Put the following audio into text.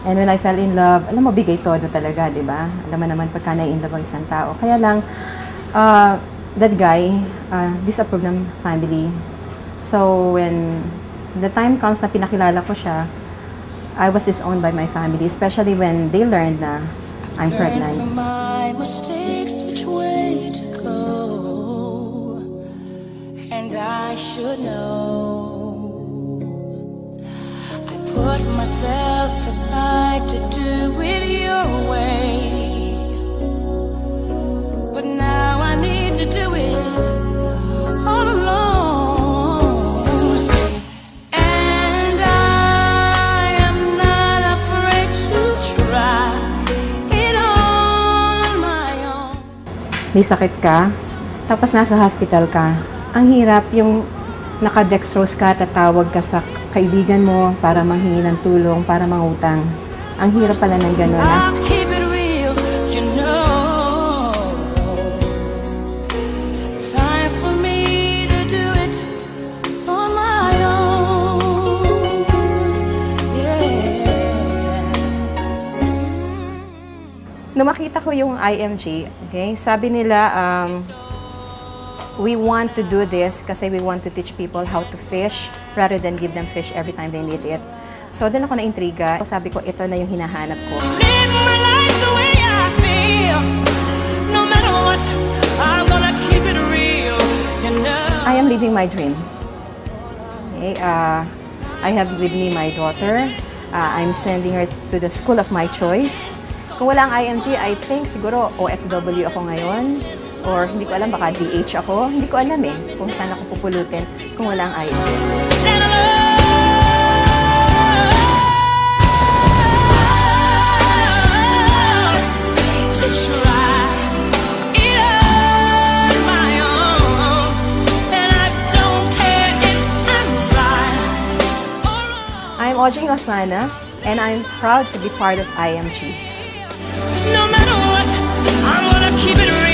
And when I fell in love, alam mo, bigay todo talaga, di ba? Alam mo naman pagka na-in love ang isang tao. Kaya lang, that guy disapproved ng family. So when the time comes na pinakilala ko siya, I was disowned by my family, especially when they learned na I'm pregnant. From my mistakes, which way to go, and I should know. I put myself aside to do it your way, but now I need to do it all alone. And I am not afraid to try it on my own. May sakit ka, tapos nasa hospital ka. Ang hirap yung naka-dextrose ka, tatawag ka sa kaibigan mo para manghingi ng tulong, para mangutang. Ang hirap pala ng gano'n, I'll keep it real, you know. Time for me to do it on my own. Yeah. Nung makita ko yung IMG, okay, sabi nila, we want to do this kasi we want to teach people how to fish rather than give them fish every time they need it. So, doon ako na-intriga. Sabi ko, ito na yung hinahanap ko. Live my life the way I feel. No matter what, I'm gonna keep it real, you know. I am living my dream. Okay, I have with me my daughter. I'm sending her to the school of my choice. Kung wala ang IMG, I think siguro OFW ako ngayon. Or hindi ko alam, baka DH ako. Hindi ko alam kung saan ako pupulutin kung wala ang IMG. Stand alone to try it on my own, and I don't care if I'm right or wrong. I'm Audrey Osana, and I'm proud to be part of IMG. No matter what, I'm gonna keep it real.